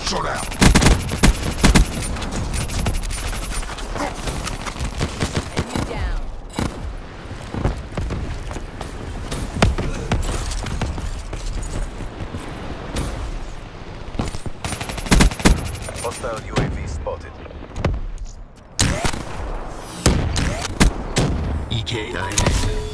Shot out. Enemy down. Hostile UAV spotted. EKIA.